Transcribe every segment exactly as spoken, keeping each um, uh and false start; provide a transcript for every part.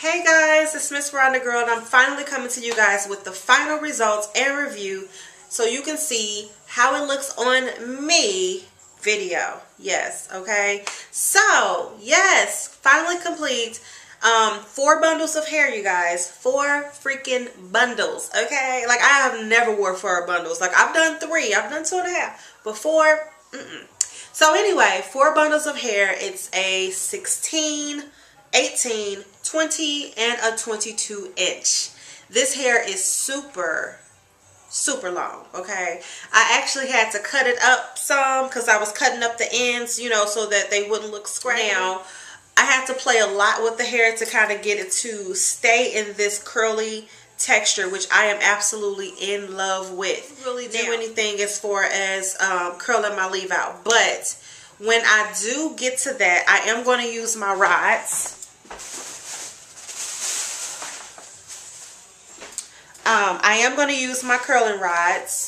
Hey guys, it's Miss Rhonda Girl, and I'm finally coming to you guys with the final results and review so you can see how it looks on me video. Yes, okay. So, yes, finally complete. Um, four bundles of hair, you guys. Four freaking bundles, okay? Like, I have never wore four bundles. Like, I've done three. I've done two and a half. But four, mm-mm. So, anyway, four bundles of hair. It's a sixteen, eighteen, twenty, and a twenty-two inch. This hair is super, super long, okay? I actually had to cut it up some because I was cutting up the ends, you know, so that they wouldn't look scraggly. Now, I had to play a lot with the hair to kind of get it to stay in this curly texture, which I am absolutely in love with. Really do now. anything as far as um, curling my leave out. But when I do get to that, I am going to use my rods. Um, I am going to use my curling rods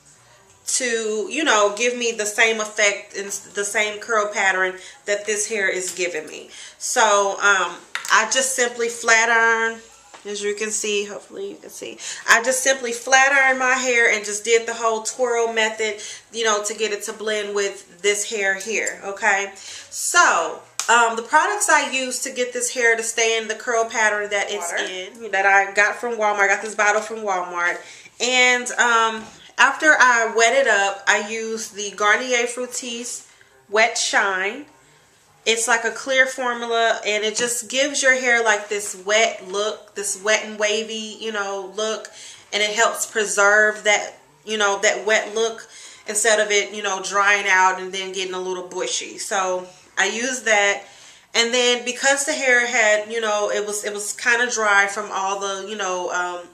to, you know, give me the same effect and the same curl pattern that this hair is giving me. So, um, I just simply flat iron, as you can see, hopefully you can see. I just simply flat ironed my hair and just did the whole twirl method, you know, to get it to blend with this hair here, okay? So, um, the products I use to get this hair to stay in the curl pattern that it's Water. in, that I got from Walmart. I got this bottle from Walmart. And, um... after I wet it up, I use the Garnier Fructis Wet Shine. It's like a clear formula, and it just gives your hair like this wet look, this wet and wavy, you know, look. And it helps preserve that, you know, that wet look instead of it, you know, drying out and then getting a little bushy. So I use that. And then because the hair had, you know, it was, it was kind of dry from all the, you know,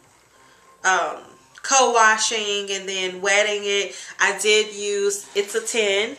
um, um, co-washing and then wetting it, I did use It's a ten,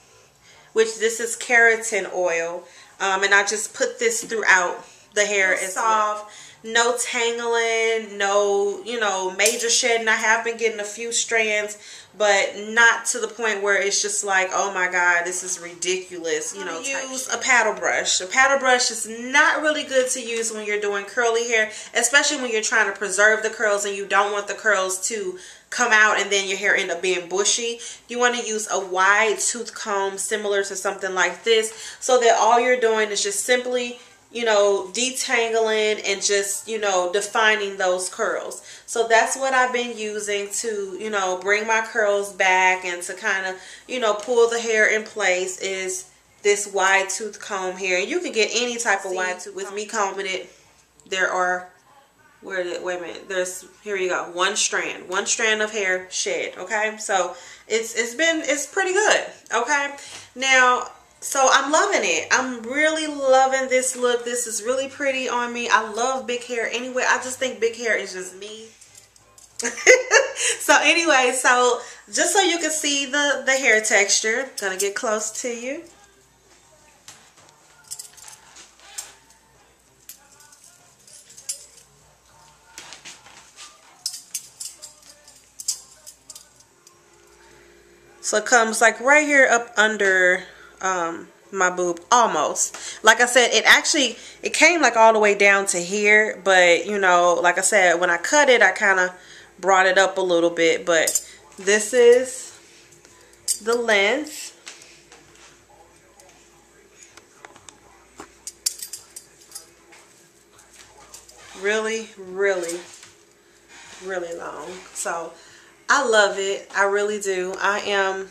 which this is keratin oil, um, and I just put this throughout the hair. It's soft, no tangling, no, you know, major shedding. I have been getting a few strands, but not to the point where it's just like, oh my god, this is ridiculous, you know. Use a paddle brush. A paddle brush is not really good to use when you're doing curly hair, especially when you're trying to preserve the curls and you don't want the curls to come out and then your hair end up being bushy. You want to use a wide tooth comb similar to something like this, so that all you're doing is just simply, you know, detangling and just, you know, defining those curls. So that's what I've been using to, you know, bring my curls back and to kind of, you know, pull the hair in place is this wide tooth comb here. And you can get any type of wide tooth. With me combing it, there are, where did, wait a minute, there's, here you go, one strand, one strand of hair shed, okay? So it's, it's been, it's pretty good, okay? Now, so I'm loving it. I'm really loving this look. This is really pretty on me. I love big hair anyway. I just think big hair is just me. So anyway, so just so you can see the, the hair texture, I'm gonna get close to you. So it comes like right here up under um my boob, almost. Like I said, it actually, it came like all the way down to here, but you know, like I said, when I cut it, I kind of brought it up a little bit. But this is the length. Really, really, really long. So I love it. I really do. I am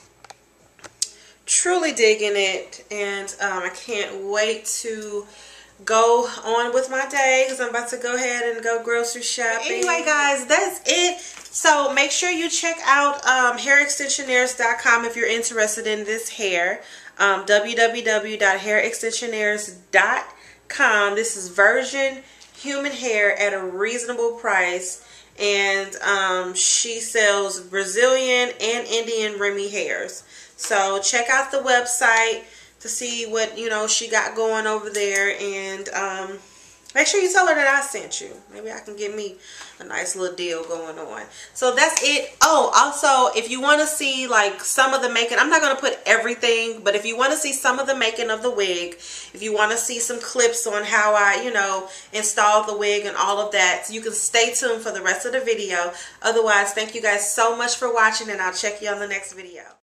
truly digging it, and um, I can't wait to go on with my day because I'm about to go ahead and go grocery shopping. Anyway guys, that's it. So make sure you check out um, hair extensionaires dot com if you're interested in this hair. um, w w w dot hair extensionaires dot com. This is virgin human hair at a reasonable price, and um, she sells Brazilian and Indian Remy hairs. So check out the website to see what, you know, she got going over there. And um, Make sure you tell her that I sent you. Maybe I can get me a nice little deal going on. So that's it. Oh, also, if you want to see like some of the making, I'm not going to put everything, but if you want to see some of the making of the wig, if you want to see some clips on how I, you know, installed the wig and all of that, you can stay tuned for the rest of the video. Otherwise, thank you guys so much for watching, and I'll check you on the next video.